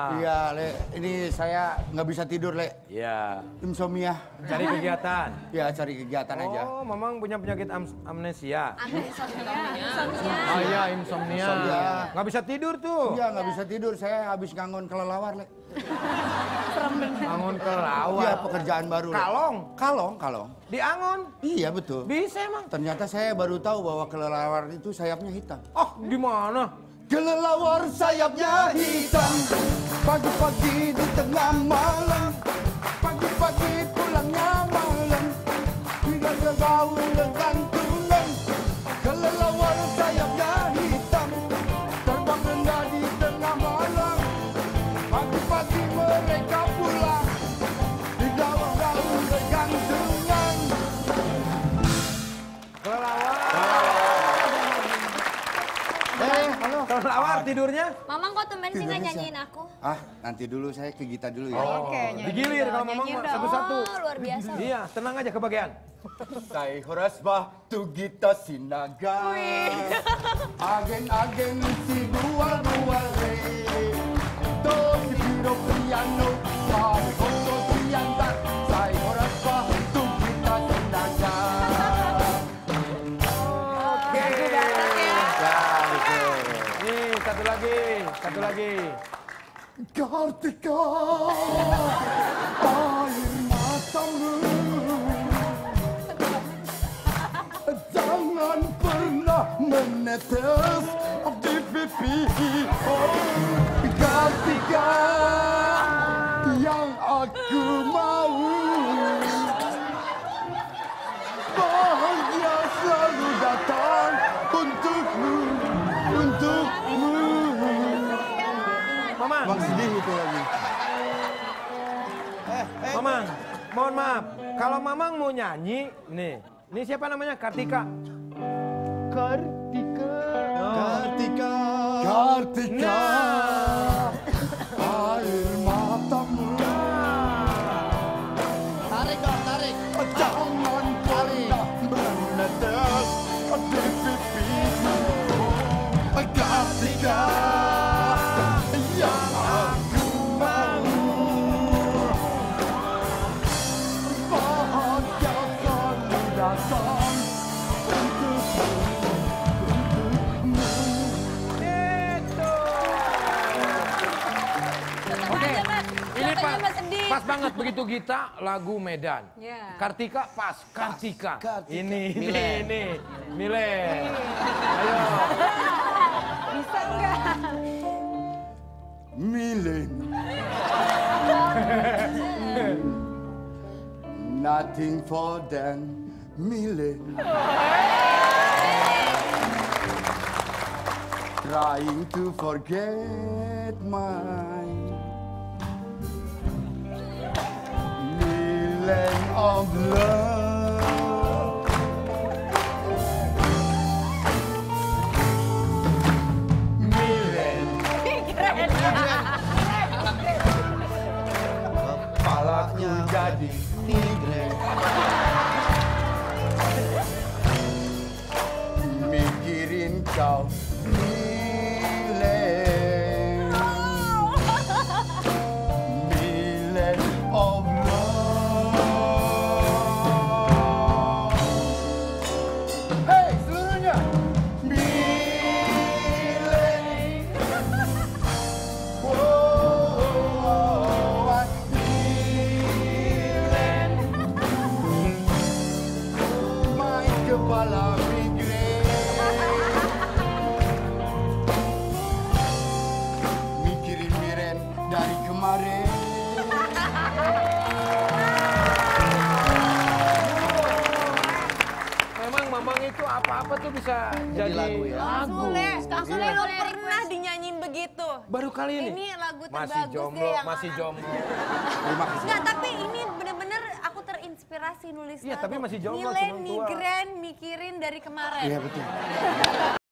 Iya, Le. Ini saya nggak bisa tidur, Le. Iya. Insomnia. Cari kegiatan. Ya, cari kegiatan aja. Oh, Mamang punya penyakit amnesia. Insomnia. Oh iya, insomnia. Insomnia. Nggak bisa tidur tuh. Iya, nggak bisa tidur. Saya habis ngangon kelelawar, Le. Bangun ke Iya, rawa. pekerjaan baru, Le. Kalong. Kalong. Di Angon. Iya, betul. Bisa emang. Ternyata saya baru tahu bahwa kelelawar itu sayapnya hitam. Oh, gimana? Kelelawar sayapnya hitam, pagi-pagi di tengah malam, pagi-pagi pulangnya malam, hingga tergaul dengan tulang. Kelelawar sayapnya hitam, terbang rendah di tengah malam, pagi-pagi mereka pulang, digaul-gaul dengan tulang. Halo. Kelelawar tidurnya? Mamang kok tumben sih nggak Tidurnya nyanyiin aku? Ah, nanti dulu saya ke Gita dulu ya. Oke, Digilir kalau Mamang mah satu-satu. Oh, luar biasa. Iya, tenang aja kebagian. Saya horas tu Gita sinaga. Agen-agen si dual-dual re. To si piro piano, pare koto si anda. Saya horas tu Gita sinaga. Oke. Nih, satu lagi. Kartika, air matamu. Jangan pernah menetes di pipi. Kartika, yang aku mau. Bahagia selalu datang untukmu. Mamang, Bang sedih itu lagi. Mamang, mohon maaf. Kalau Mamang mau nyanyi, nih. Ini siapa namanya? Kartika. Kartika. Nah. Air matamu. Tarik. Jangan pernah menetes di pipiku. Kartika, yang aku mau. Bahagia selalu datang untukmu. Oke, ini Mas sedih. pas banget begitu Gita lagu Medan. Iya. Kartika pas, Kartika. Kartika. Ini. Milen. Ayo. Bisa nggak? Milen. Nothing for them, Milen. Trying to forget my Milen of love. Milen. Kepalaku jadi migrain. Mikirin kau Milen. Milen of love. Hey, seluruhnya. Milen. Oh, Milen. Main kepala mikirin Miren dari kemarin. Memang Mamang itu apa-apa tuh bisa jadi lagu ya. lagu. Langsung Belum lirik pernah dinyanyiin begitu. Baru kali ini. Ini lagu Masih terbagus jomblo, deh yang masih jomblo. Terima kasih. Enggak, tapi ini bener-bener aku terinspirasi nulis Iya, lagu. tapi masih jomblo, Milen, sebelum tua. migren, mikirin dari kemarin. Iya betul.